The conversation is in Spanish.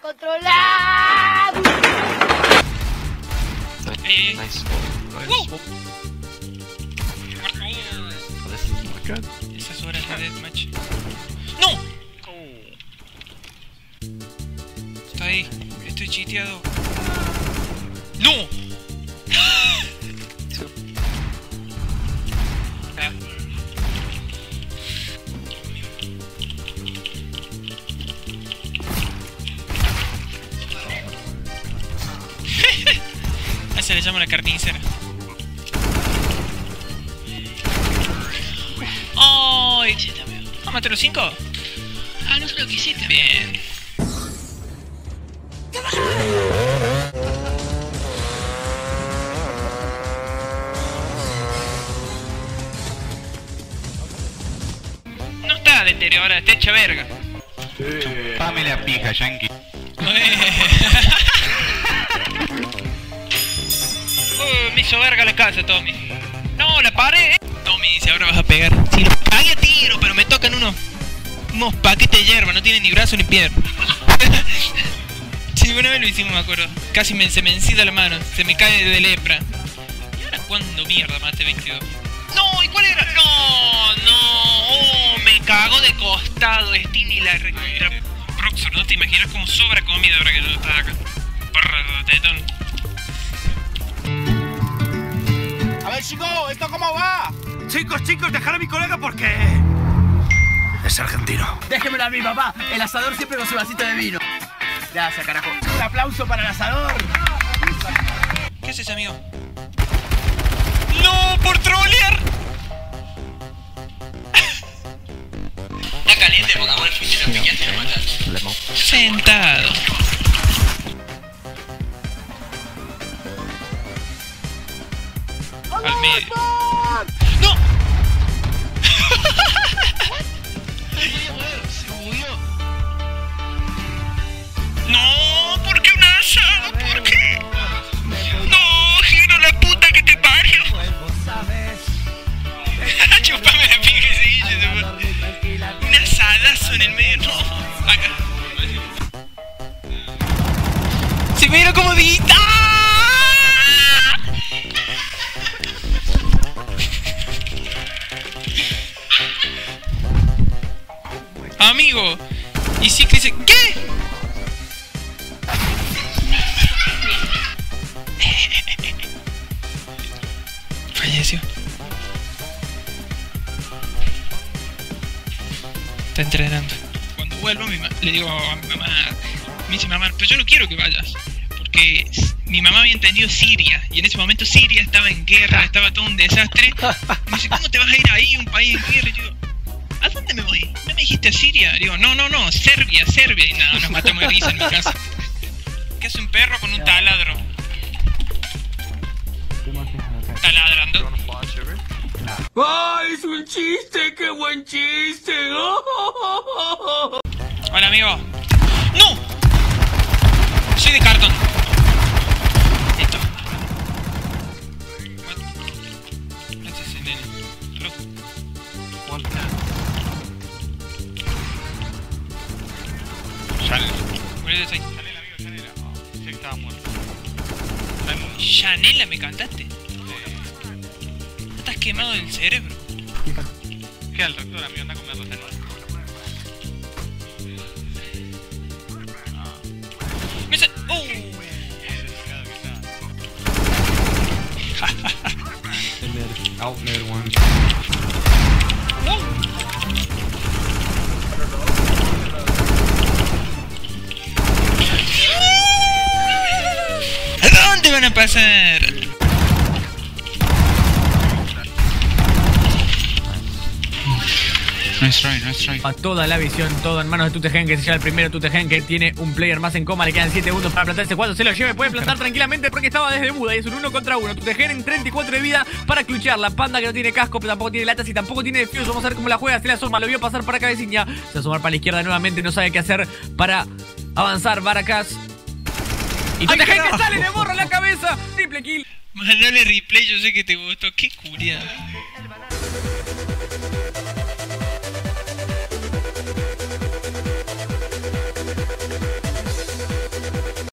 controlar. Nice. Esas horas de deathmatch. ¡No! Está ahí. Estoy chiteado. ¡No! A se le llama la carnicera. ¡Ay! ¿Ah, maté los 5? Ah, no sé lo que hiciste. Bien. No está deteriorada, está hecha verga. Pame la pija, yankee. Me hizo verga la casa, Tommy. No, la paré. Tommy dice, ahora vas a pegar. Si lo cagué a tiro, pero me tocan unos paquetes de hierba, no tienen ni brazo ni pierna. Sí, una vez lo hicimos, me acuerdo. Casi se me encida la mano, se me cae de lepra. ¿Y ahora cuándo mierda maté 22? No, ¿y cuál era? No, me cago de costado, Steam la recontra. Roxor, no te imaginas cómo sobra comida ahora que no estás acá. Porra, tetón. A ver, chicos, ¿esto cómo va? Chicos, dejad a mi colega porque... es argentino. Déjemelo a mí, papá. El asador siempre con su vasito de vino. Gracias, carajo. Un aplauso para el asador. ¿Qué haces, amigo? ¡No! ¡Por trolear! Está caliente porque vos fuiste lo pillaste y lo mataste. Sentado. Al medio. ¡No! ¡No! ¿Por qué un asado? ¿Por qué? ¡No! ¡Giro la puta que te parió! Chupame la pica y seguille, un asadazo en el medio. No, acá. ¡Se mira como dita! Amigo, y sí que dice, ¿qué? Falleció. Está entrenando. Cuando vuelvo le digo a mi mamá, me dice mamá, pero yo no quiero que vayas, porque mi mamá había entendido Siria, y en ese momento Siria estaba en guerra, estaba todo un desastre. Me dice, ¿cómo te vas a ir ahí, un país en guerra? Y yo, ¿a dónde me voy? ¿No me dijiste Siria? Digo, no, Serbia. Y nada, nos matamos de risa en mi casa. ¿Qué hace un perro con un taladro? Taladrando. ¡Ay, es un chiste! ¡Qué buen chiste! Hola, amigo. ¡No! Soy de cartón. Listo. Este es el nene. Chanela, ¿me cantaste? Estás quemado del cerebro. ¿Qué al doctor, amigo? Anda a comer los cerebros. Me dice... Outlet one. ¿A dónde van a pasar? Nice try. A toda la visión, todo en manos de Tutegen, que se lleva el primero. Tutegen, que tiene un player más en coma. Le quedan 7 segundos para plantarse. Cuando se lo lleve, puede plantar tranquilamente porque estaba desde muda y es un 1 contra 1. Tutegen en 34 de vida para cluchear. La panda que no tiene casco, pero tampoco tiene latas y tampoco tiene defuse. Vamos a ver cómo la juega. Se la asoma, lo vio pasar para cabecilla. Se va a asomar para la izquierda nuevamente. No sabe qué hacer para avanzar. Baracas. Y Tutegen que sale, le borra la cabeza. Triple kill. Mandale replay, yo sé que te gustó. Qué curia.